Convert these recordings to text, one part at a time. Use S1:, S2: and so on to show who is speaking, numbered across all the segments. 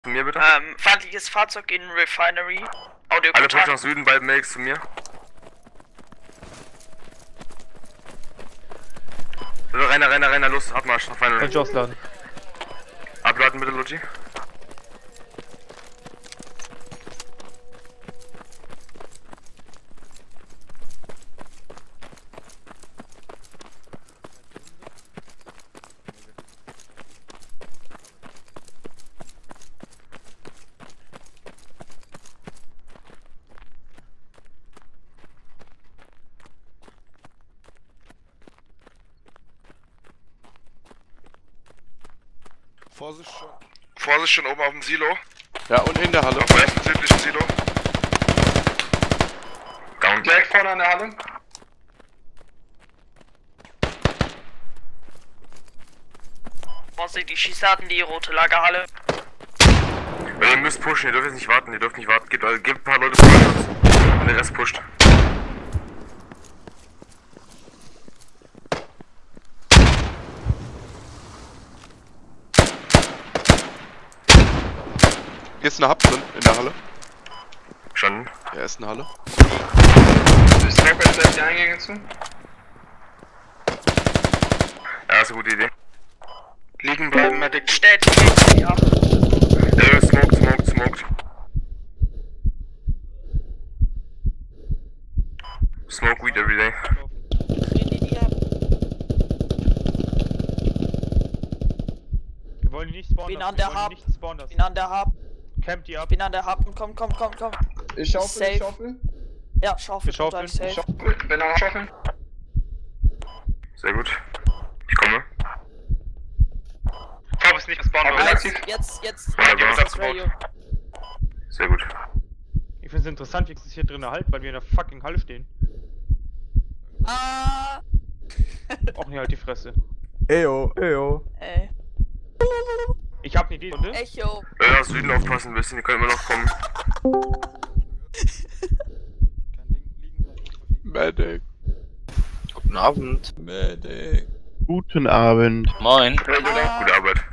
S1: Zu mir bitte.
S2: Feindliches Fahrzeug in Refinery.
S1: Alle pushen nach Süden, beide Makes zu mir. Reiner, los, Abmarsch nach Refinery.
S3: Kann ich ausladen.
S1: Abladen bitte, Luigi.
S4: Vorsicht schon oben auf dem Silo.
S5: Ja, und in der Halle.
S4: Auf dem ersten südlichen Silo.
S1: Down.
S4: Direkt vorne an der Halle.
S2: Vorsicht, die Schießdaten, die rote Lagerhalle.
S1: Ihr müsst pushen, ihr dürft jetzt nicht warten, Gebt ein paar Leute Feuerschutz und der Rest pusht.
S5: Hier ist eine Hub drin, in der Halle.
S1: Schon.
S5: Ja, ist eine Halle.
S4: Ist Sniper gleich die Eingänge zu?
S1: Ja, ist eine gute Idee.
S4: Liegen bleiben, Medic.
S2: Stellt die ab.
S1: Smoked. Smoke weed every day.
S2: Die ab.
S3: Wir wollen die nicht spawnen.
S2: Bin an der Hub. Bin an der Hub.
S3: Camp die ab.
S2: Bin an der Hub. Komm.
S4: Ich schaufel,
S2: Safe.
S4: ich schaufel.
S2: Ja, Schaufel.
S3: Wir schaufeln.
S2: Safe.
S4: Bin am Schaufeln.
S1: Sehr gut. Ich komme.
S4: Top ist nicht gespawnt, aber
S2: Nice.
S4: aktiv.
S2: Jetzt.
S1: Wunderbar.
S2: Das Radio.
S1: Sehr gut.
S3: Ich finde es interessant, wie es hier drin halt, weil wir in der fucking Halle stehen. Auch nicht halt die Fresse.
S6: Eyo.
S2: Ey.
S3: Ich hab eine Idee, oder?
S2: Echo.
S1: Nach Süden aufpassen ein bisschen, ihr könnt immer noch kommen.
S5: Medic.
S7: Guten Abend.
S6: Medic.
S8: Guten Abend.
S7: Moin.
S1: Gute Arbeit.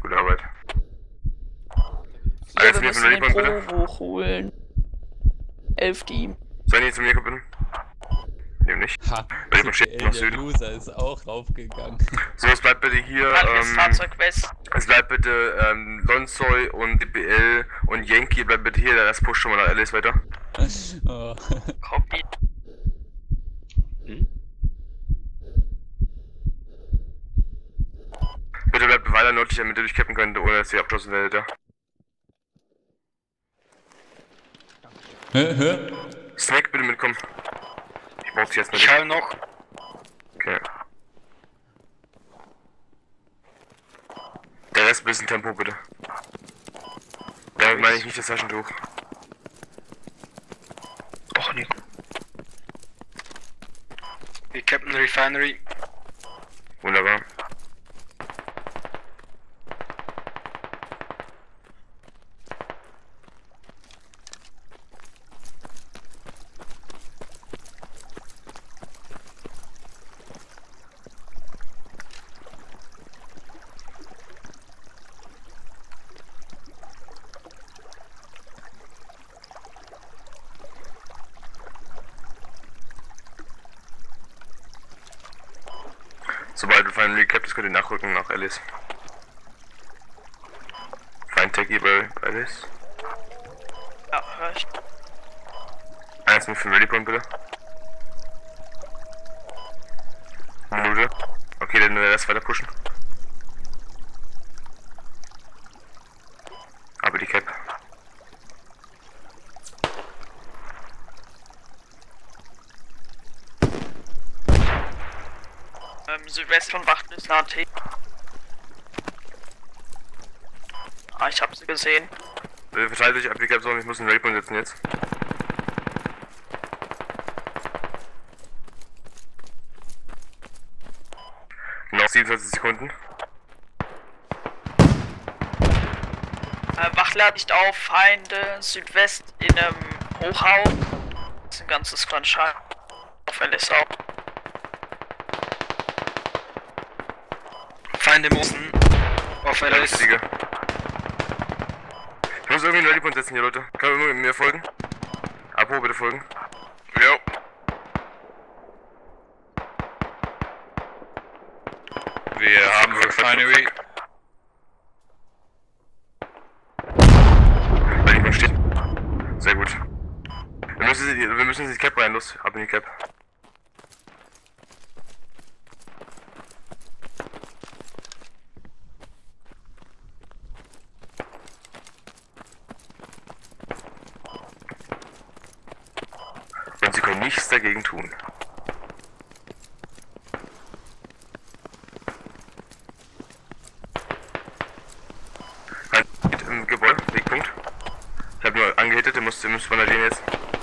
S2: Ja,
S1: Alles
S2: wir
S1: mir von
S2: müssen den
S1: der Liebung, bitte.
S2: Pro hochholen. 11 Team.
S1: Soll ich zu mir kommen? Nehm nicht.
S6: Ha,
S1: Weil jemand steht nach
S6: der
S1: Süden.
S6: Loser ist auch raufgegangen.
S1: So, es bleibt bitte hier,
S2: Feindliches Fahrzeug West.
S1: es bleibt bitte, Lonsoy und DBL und Yankee, bleibt bitte hier, der Rest pusht schon mal nach LS weiter.
S6: Oh.
S2: Copy.
S1: Bitte bleibt weiter nördlich, damit ihr durchcappen könnt, ohne dass ihr abgeschossen werdet, ja.
S6: Hä?
S1: Snack, bitte mitkommen. Ich brauch dich jetzt
S4: Ich
S1: nicht.
S4: schall noch.
S1: Okay. Der Rest ein bisschen Tempo, bitte. Damit meine ich nicht das Taschentuch.
S4: Och nee. Wir cappen Refinery.
S1: Wunderbar. Sobald du Final Recap, das könnt ihr nachrücken nach Alice. Fein Techie bei Alice.
S2: Ja, hör ich.
S1: 1 mit 5 Ready Point bitte. Minute. Okay, dann der Rest weiter pushen. Aber die Cap.
S2: Südwest von Wachten ist eine AT. Ah, ich hab sie gesehen.
S1: Verteilt euch ab die Cap, ich muss einen Ready Point setzen jetzt. Noch 27 Sekunden.
S2: Wachler nicht auf, Feinde, Südwest in einem Hochhaus. Das ist ein ganzes Clanschein. Auf LSV.
S4: Feinde im Osten. Auf LS.
S1: Wir muss irgendwie einen Rallypoint setzen hier, Leute. Kann man mir folgen? Apo, bitte folgen.
S4: Jo. Wir haben Refinery.
S1: Rallypoint steht. Sehr gut. Wir müssen in die Cap rein, los. Ab in die Cap. Und sie können nichts dagegen tun. Im Gebäude, Wegpunkt. Ich habe nur angehittet, der müsste bandagieren jetzt.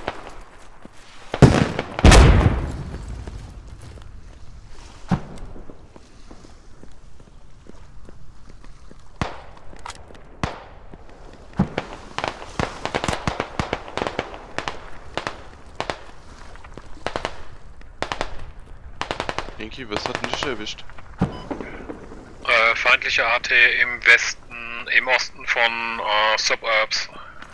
S5: Yankee, was hat denn dich erwischt?
S4: Feindliche AT im Westen, im Osten von Suburbs.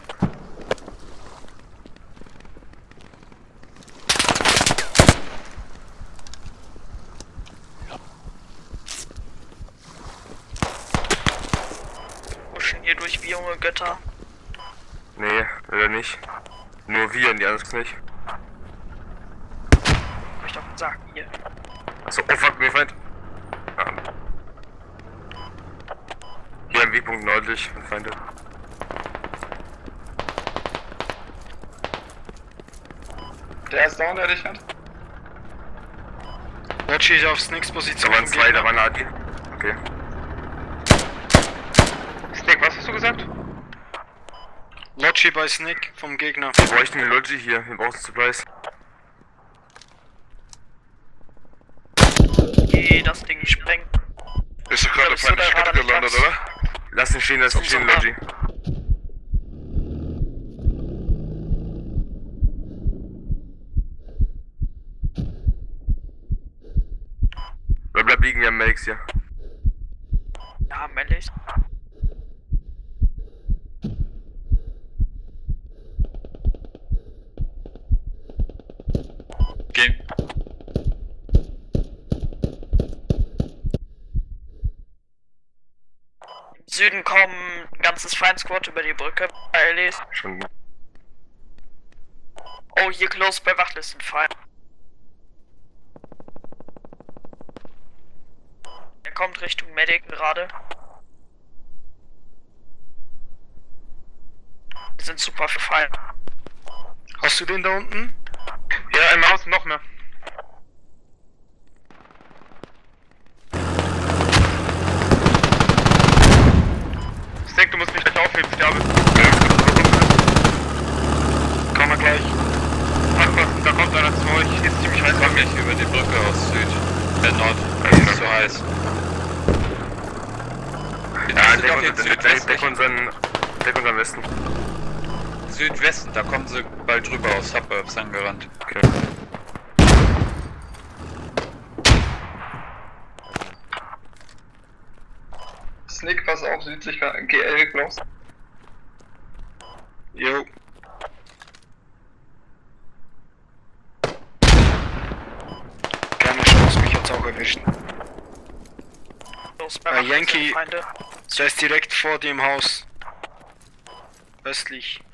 S2: Pushen hier durch wie junge Götter.
S1: Nee, oder nicht. Nur wir und die anderen nicht.
S2: Hab ich doch gesagt, hier.
S1: Achso, oh fuck, mir Feind. Hier am Wegpunkt nördlich, Feinde.
S4: Der ist down, der dich hat. Watchi ist auf Snicks-Position.
S1: Da waren zwei, da war eine AD. Okay.
S4: Snick, was hast du gesagt? Lodgy bei Snick vom Gegner.
S1: Wir bräuchten eine Logi hier, wir brauchen Supplies.
S2: Geh das Ding sprengen.
S1: Ist doch gerade
S2: Bist du da gerade gelandet,
S1: oder? Lass ihn stehen, Logi. Bleib liegen, wir haben Melix hier.
S2: Ja, männlich.
S4: Gehen.
S2: Im Süden kommen ein ganzes Feind-Squad über die Brücke. LEs.
S1: Schon.
S2: Oh, hier close bei Wachlistenfeind. Er kommt Richtung Medic gerade. Wir sind super für Feind.
S4: Hast du den da unten?
S3: Ja, im Haus noch mehr. Steak, du musst mich gleich aufheben, sterbe.
S4: Komm mal gleich.
S3: Ach was, da kommt einer zu euch. Ist ziemlich heiß.
S4: Komm nicht über die Brücke aus Süd. Nord.
S1: Das
S4: ist zu heiß.
S1: Ja, deck unseren Westen.
S4: Südwesten, da kommen sie bald drüber aus Suburbs angerannt.
S1: Okay.
S4: Snick, pass auf, südlich GL close. Jo. Keine Chance, mich hat's auch erwischt.
S2: Los bei
S4: Yankee.
S2: Feinde.
S4: Der ist direkt vor dem Haus. Östlich.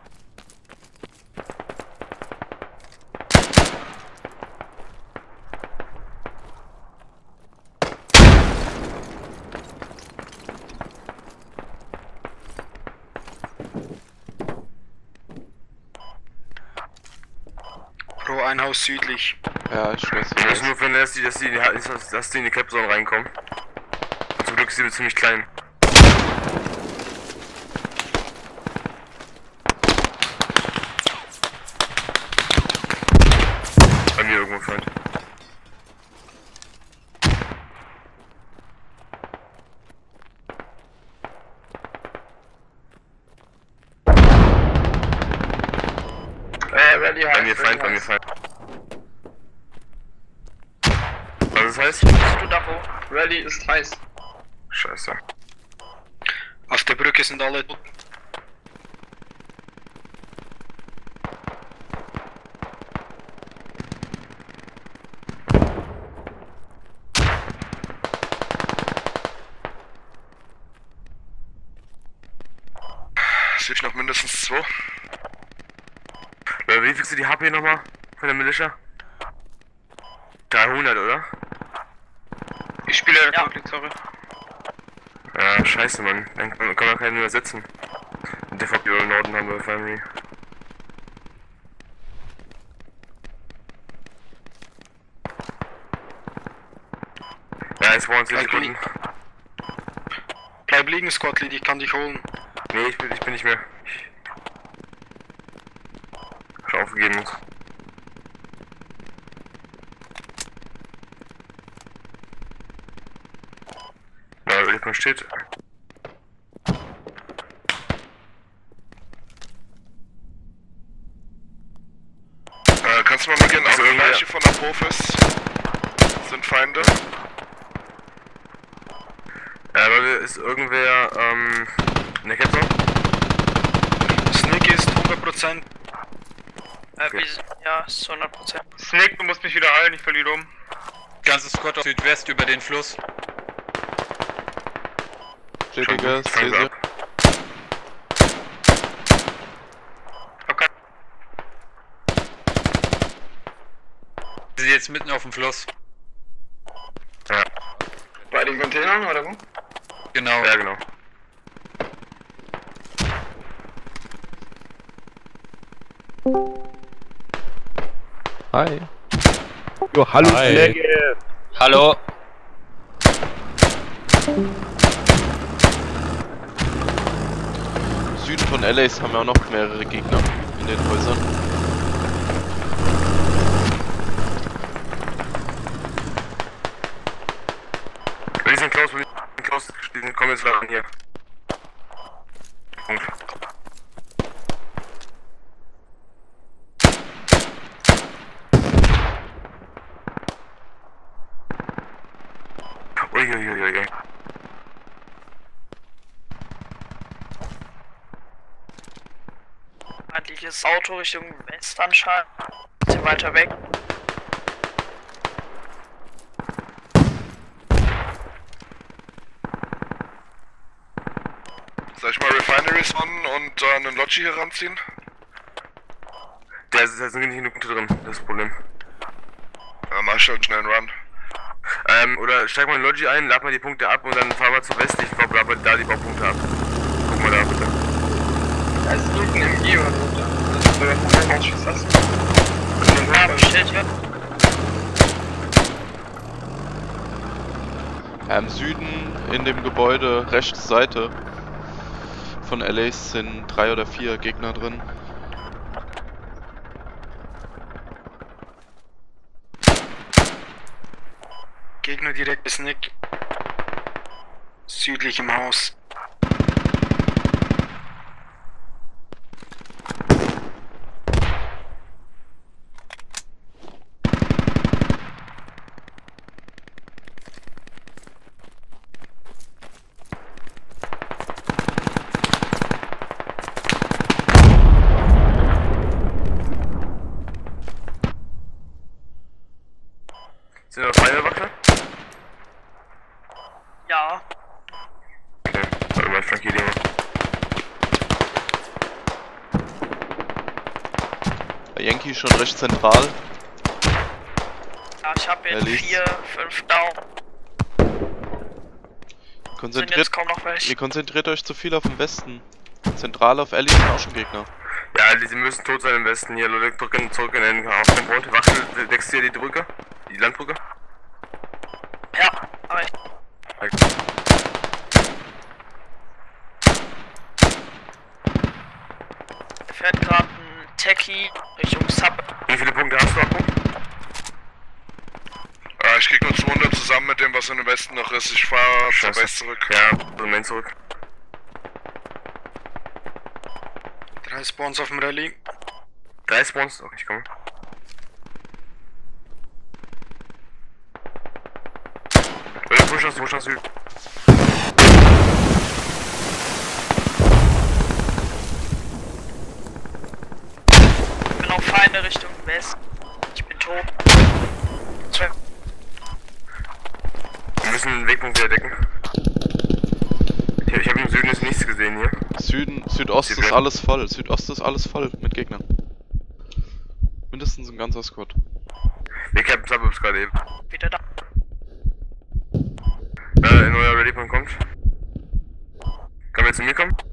S4: Pro ein Haus südlich.
S5: Ja, ich weiß
S1: Wir müssen
S5: nicht.
S1: nur finden, dass die in die Capzone reinkommen. Und zum Glück ist sie ziemlich klein. Bei mir irgendwo Feind. Bei mir Feind, bei mir Feind. Was ist heiß?
S2: Bist du da wo?
S4: Rally ist heiß.
S1: Scheiße.
S4: Auf der Brücke sind alle tot.
S1: Sehe ich noch mindestens 2. Wie kriegst du die HP nochmal von der Militia? 300, oder?
S4: Ich spiele
S2: Ja.
S4: Republic, sorry.
S1: Ja, scheiße, Mann. Dann kann man keinen übersetzen. Der VP im Norden haben wir Family. Ja, es waren 10 Sekunden.
S4: Bleib liegen, Squad Lead, ich kann dich holen.
S1: Nee, ich bin nicht mehr. Ich hab aufgegeben jetzt. Ja, überleg mal steht.
S9: Kannst du mal gehen,
S1: Also
S9: also welche von der Profis sind Feinde?
S1: Leute, ist irgendwer, in der Kette?
S4: Snake ist 100%.
S2: Ja, ist 100%.
S4: Snake, du musst mich wieder heilen, ich verliere um.
S6: Ganzes Squad auf Südwest über den Fluss.
S5: Bestätige,
S1: Ich fang
S5: sehe sie.
S1: ab.
S4: Okay.
S6: Sie sind jetzt mitten auf dem Fluss.
S1: Ja,
S4: Bei den Containern oder wo?
S6: Genau.
S1: ja genau.
S8: Hi. Jo, hallo Kollege.
S7: Hallo.
S5: Im Süden von LAs haben wir auch noch mehrere Gegner in den Häusern.
S1: Die sind close, die kommen jetzt leider hier. Punkt. Uiuiuiui.
S2: Feindliches Auto Richtung West anscheinend. Bisschen weiter weg.
S9: Soll ich mal Refineries machen und einen Lodgy hier ranziehen?
S1: Da sind nicht genug Punkte drin, das ist das Problem.
S9: Ja, mach ich halt schnell einen Run.
S1: Oder steig mal in Logi ein, lad mal die Punkte ab und dann fahren wir zur West. Ich glaube, lad mal da die Baupunkte ab. Guck mal da bitte.
S4: Also drücken im Gear oder das soll ja vom Ausschuss lassen.
S2: Ja, steht hier.
S5: Im Süden in dem Gebäude rechts Seite von LAs sind 3 oder 4 Gegner drin.
S4: Gegner direkt bis Nick. Südlich im Haus.
S1: Sind da Feinde Wache?
S2: Ja.
S1: Okay, warte mal, ich flankiere die mal.
S5: Yankee schon recht zentral.
S2: Ja, ich habe
S5: Er
S2: jetzt
S5: liest.
S2: 4, 5 down. Sind
S5: Konzentriert,
S2: jetzt kaum noch welche.
S5: ihr konzentriert euch zu viel auf den Westen. Zentral auf Ellie sind auch schon Gegner.
S1: Ja, die müssen tot sein im Westen hier. Leute, drücken zurück in den Aufkommt. Wache, wächst hier die Brücke? Die Landbrücke?
S2: Ja, aber ich. Da fährt gerade ein Techie Richtung Sub.
S1: Wie viele Punkte hast du, Akku?
S9: Ich krieg nur 200 zusammen mit dem, was in dem Westen noch ist. Ich fahr zur
S1: Scheiße.
S9: Base zurück.
S1: Ja, so Main zurück.
S4: 3 Spawns auf dem Rallye.
S1: 3 Spawns? Okay, ich komme. Leute, push nach Süden.
S2: Ich bin auf Feinde Richtung West. Ich bin tot.
S1: Wir müssen den Wegpunkt wieder decken. Ich habe im Süden jetzt nichts gesehen hier.
S5: Südost ist alles voll. Südost ist alles voll mit Gegnern. Mindestens ein ganzer Squad.
S1: Wir campen Suburbs gerade eben.
S2: Wieder da.
S1: Neuer Readypoint kommt. Kann wir zu mir kommen?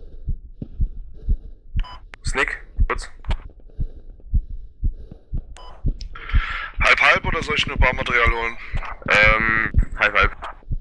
S1: Snick, kurz.
S9: Halb oder soll ich nur Barmaterial holen?
S1: Halb.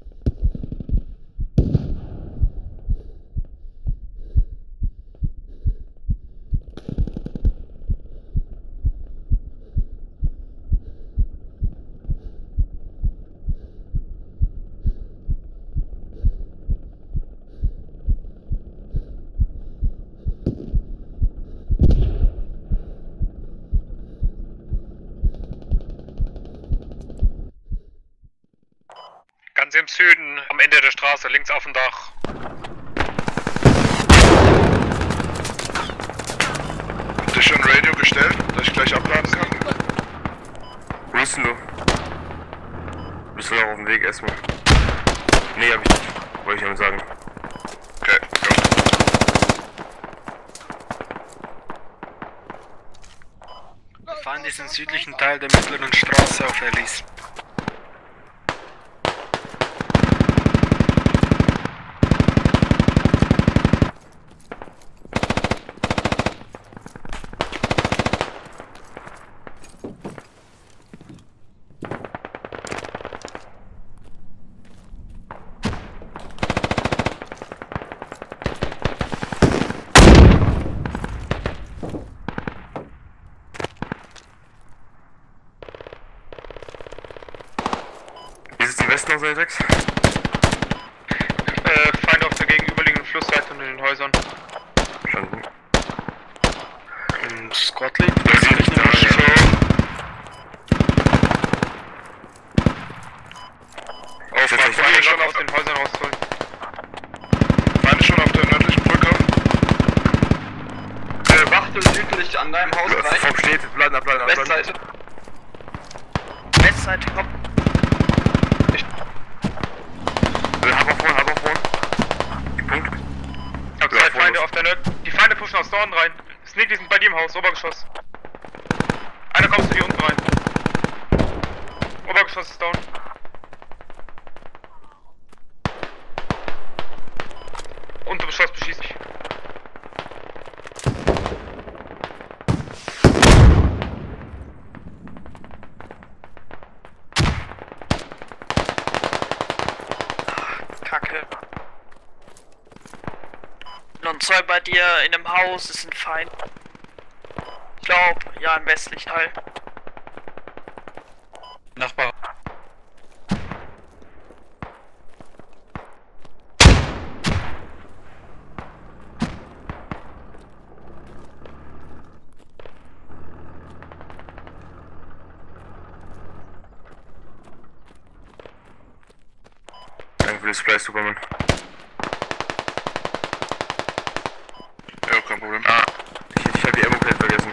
S4: Ganz im Süden, am Ende der Straße, links auf dem Dach.
S9: Habt ihr schon Radio gestellt, dass ich gleich abladen kann?
S1: Wo bist denn du? Bist du noch auf dem Weg erstmal? Nee, hab ich nicht. Wollte ich damit sagen.
S9: Okay, go.
S4: Wir fahren diesen südlichen Teil der mittleren Straße auf Ellis.
S1: Wie ist es im Westen aus der 6?
S4: Feinde auf der gegenüberliegenden Flussseite und in den Häusern.
S1: Verstanden.
S4: Squad liegt
S1: Ich sehe dich da, ja.
S4: Auf, Feinde schon aus den Häusern rausholen.
S9: Feinde schon auf der nördlichen Brücke.
S7: Wachtel südlich an deinem Haus gleich.
S1: Fob steht, bleiben.
S7: Westseite.
S2: Westseite kommt.
S1: Hab auf vorn. Punkt.
S4: Ich hab zwei Feinde auf der Nord. Die Feinde pushen aus Norden rein. Sneak, die sind bei dir im Haus, Obergeschoss. Einer kommt zu dir unten rein. Obergeschoss ist down. Untergeschoss beschießt mich.
S2: Kacke. Und zwei bei dir in einem Haus ist ein Feind. Ich glaube, ja, im westlichen Teil.
S6: Nachbar.
S1: Danke für das Splice, Superman.
S9: Ja, kein Problem.
S1: Ich hab die Ammo-Plate vergessen.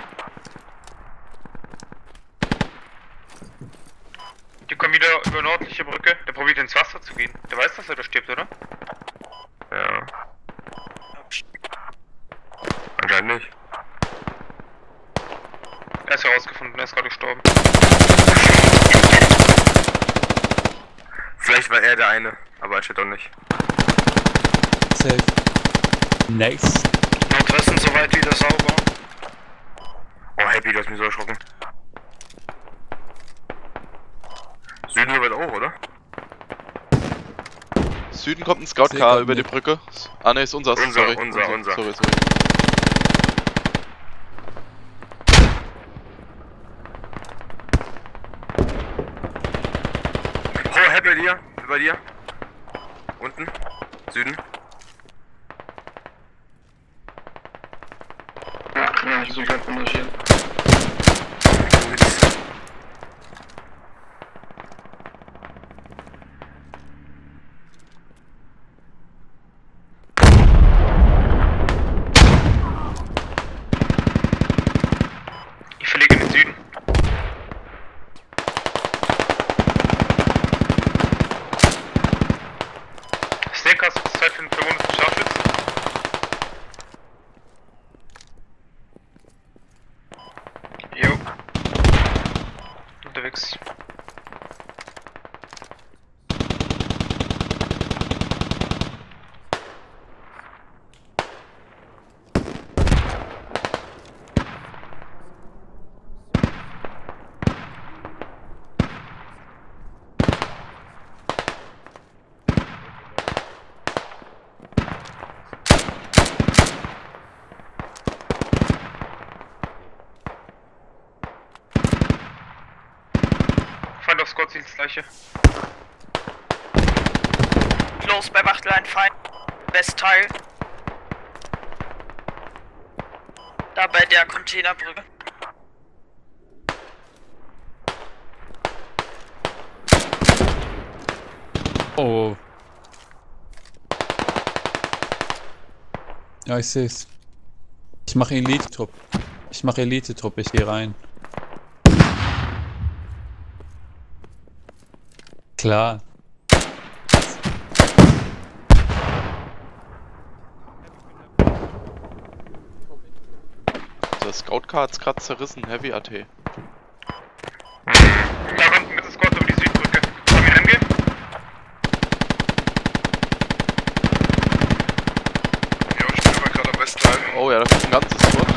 S4: Die kommen wieder über nördliche Brücke. Der probiert ins Wasser zu gehen. Der weiß, dass er da stirbt, oder?
S1: Ja. Anscheinend nicht.
S4: Er ist herausgefunden, er ist gerade gestorben.
S1: Vielleicht war er der eine, aber anscheinend doch nicht.
S10: Safe. Nice.
S4: Nordwesten soweit wieder sauber.
S1: Oh, happy, du hast mich so erschrocken. Süden soweit auch, oder?
S5: Süden kommt ein Scout-Car über die Brücke. Ah ne, ist unser.
S1: Unser.
S5: Sorry.
S1: Oh, happy bei dir. Unten. Süden.
S7: Ja, ich suche halt wunderschön.
S4: Ich verlege in den Süden. Snake, hast du Zeit für einen verwundeten Scharfschützen? unterwegs. Feind auf Squad, das gleiche.
S2: Los bei Wachtlein Feind. Westteil. Da bei der Containerbrücke.
S10: Oh. Ja, ich seh's. Ich mache Elite-Trupp. Ich gehe rein. Klar.
S5: Der Scout-Car hat's gerade zerrissen, Heavy AT.
S4: Da kommt mit dem Squad über die Südbrücke. Wollen wir hingehen?
S9: Ja, ich bin immer gerade am Westteil.
S5: Oh ja, da kommt ein ganzes Squad.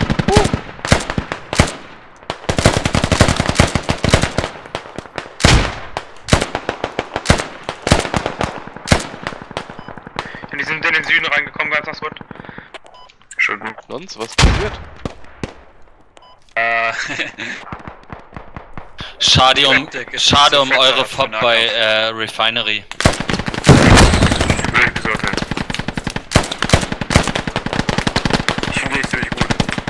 S4: Die sind in den Süden reingekommen, ganz nach Squad.
S1: Schön.
S5: Sonst, was passiert?
S6: Schade um eure Fob bei Refinery.
S1: Will ich besorgen. Ich finde die ziemlich gut.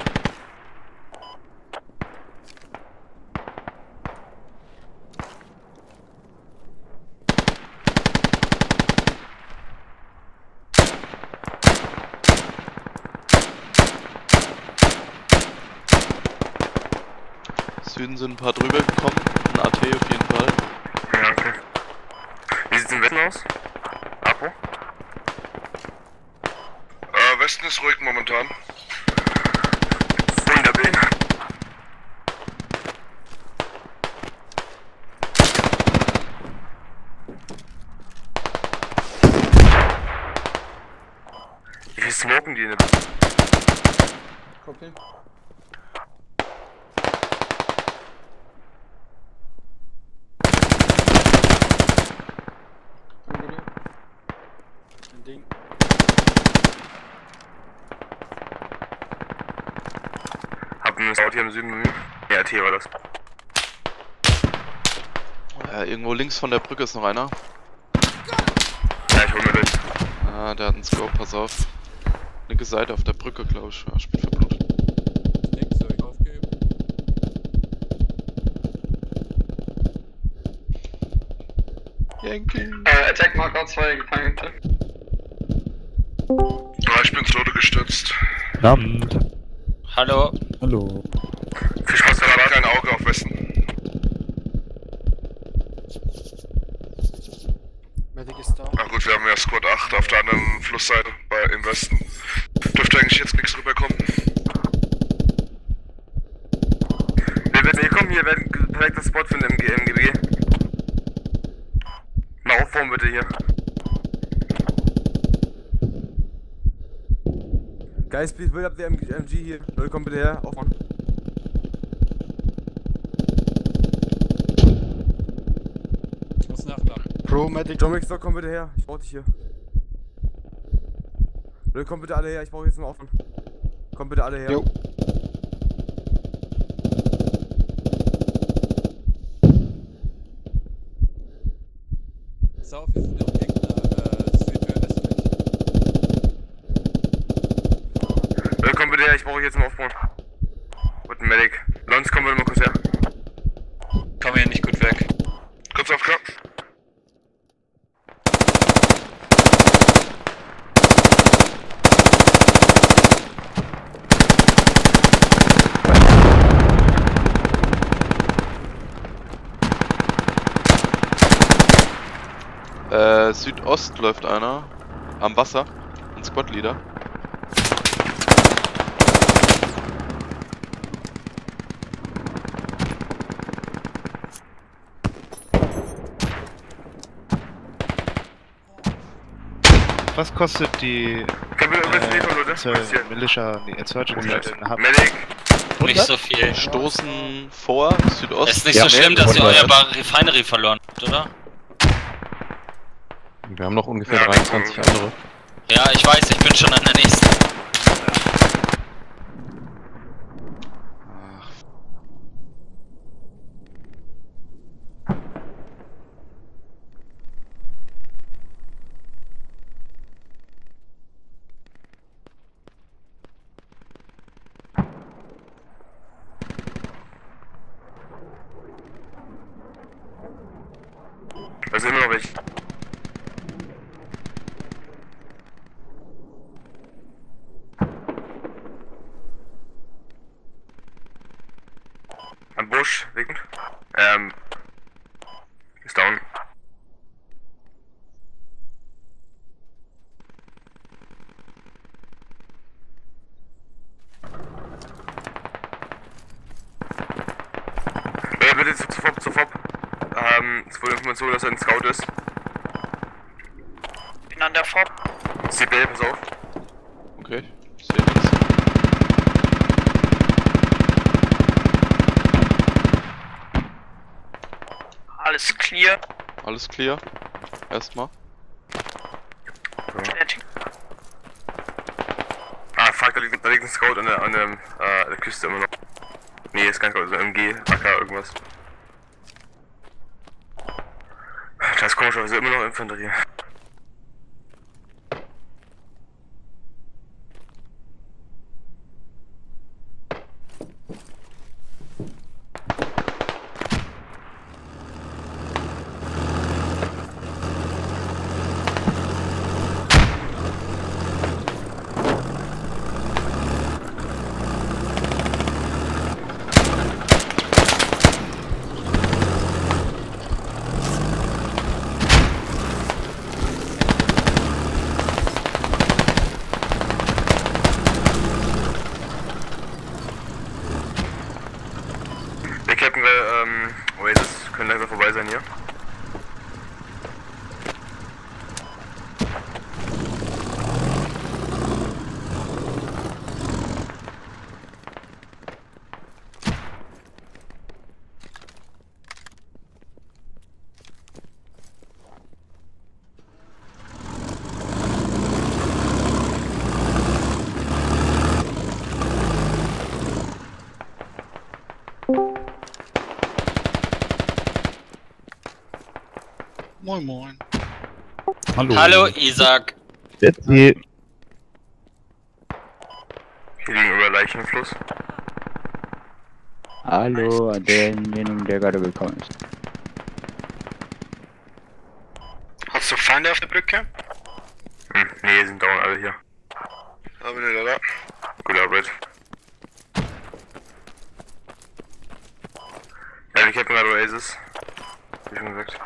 S5: Süden sind ein paar drüber gekommen. Ein AT auf jeden Fall.
S1: Ja, okay. Wie sieht's im Westen aus? Apo?
S9: Westen ist ruhig momentan.
S1: Wunderbild. Wie viel smoken die denn?
S7: Copy.
S3: Ein Ding.
S1: Hab einen Scout hier im Süden bemüht. Ja, T war das.
S5: Ja, irgendwo links von der Brücke ist noch einer.
S1: Ja, ich hol mir durch.
S5: Ah, der hat einen Scope, pass auf. Linke Seite auf der Brücke, glaube ich. Ja, spielt verblutet.
S10: Nix, soll ich aufgeben?
S5: Yankee.
S7: Attack Marker 2 Gefangene.
S9: Ja, ich bin ins Lode gestürzt.
S8: Abend.
S6: Hallo.
S8: Hallo.
S1: Viel Spaß
S9: Ich hab
S1: dabei.
S9: kein Auge auf Westen.
S3: Medic ist da.
S9: Na gut, wir haben ja Squad 8 auf der anderen Flussseite im Westen. Dürfte eigentlich jetzt nichts rüberkommen.
S1: Wir kommen hier, werden perfekter Spot für den MGB. Mal aufbauen bitte hier.
S11: Guys, please build up the MG hier. Leute, kommt bitte her, aufbauen.
S10: Ich muss nachladen.
S3: Pro Medic.
S11: John Wick, komm bitte her. Ich brauch dich hier. Leute, kommt bitte alle her. Ich brauch jetzt mal aufbauen. Kommt bitte alle her.
S3: Jo.
S10: Pass auf, wir sind auf Gegner südöstlich.
S1: Leute, kommt bitte her, ich brauche jetzt mal aufbauen. Und ein Medic. Lons, komm bitte mal kurz her.
S6: Komm hier nicht gut weg.
S9: Kurz auf Knapp.
S5: Südost läuft einer. Am Wasser. Ein Squad-Leader.
S12: was kostet die Militia, die Insurgents in Hub?
S1: Medic.
S6: Nicht so viel.
S5: Stoßen vor, Südost.
S6: Es ist nicht so schlimm, dass ihr euer Refinery verloren habt, oder?
S8: Wir haben noch ungefähr 23 andere.
S6: Ja, ich weiß, ich bin schon an der nächsten.
S1: Da sind immer noch welche. Am Busch, wegen. Ist down. Bitte zu FOB. Es wurde Information, dass er ein Scout ist.
S2: Bin an der FOB.
S1: CB, pass auf.
S5: Okay, ich sehe das.
S2: Alles clear.
S5: Alles clear. Erstmal.
S1: Ah, fuck, da liegt ein Scout an der Küste immer noch. Nee, ist kein Scout, also MG, AK, irgendwas. Das ist komischerweise immer noch Infanterie. Oasis, können langsam vorbei sein hier.
S6: Moin moin.
S10: Hallo.
S6: Hallo Isaac.
S8: Jetzt hier.
S1: Hier gegenüber Leichenfluss.
S13: Hallo an denjenigen, der gerade gekommen ist.
S4: Hast du Feinde auf der Brücke?
S1: Nee, sind down alle hier.
S9: Aber nicht da.
S1: Gut Arbeit. Ja, ich hab gerade Oasis. Wie schon gesagt.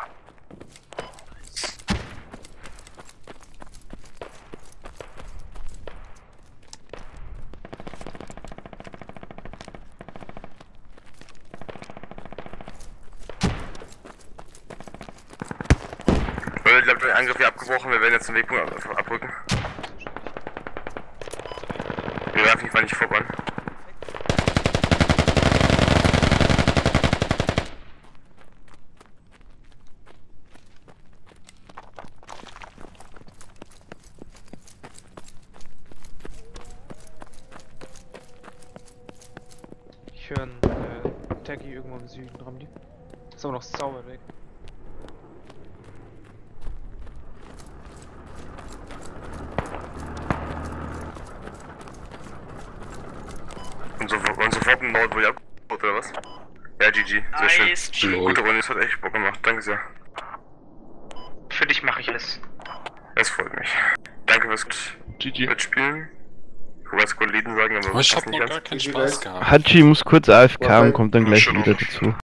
S1: Ich glaube, der Angriff hier abgebrochen, wir werden jetzt den Wegpunkt abrücken. Wir werfen die nicht voran.
S3: Ich höre einen Taggy irgendwo im Süden, Ramdi. Ist aber noch sauber weg.
S1: Und sofort im Nord, wo ihr abgebaut oder was? Ja, GG, sehr
S2: nice.
S1: Schön. Gute Runde, das hat echt Bock gemacht, danke sehr.
S4: Für dich mache ich es.
S1: Das freut mich. Danke fürs Mitspielen. Ich wollte es Kollegen sagen, aber
S10: Ich hab
S1: nicht
S10: noch gar keinen Spaß gehabt.
S8: Hachi muss kurz AFK und kommt dann gleich wieder dazu.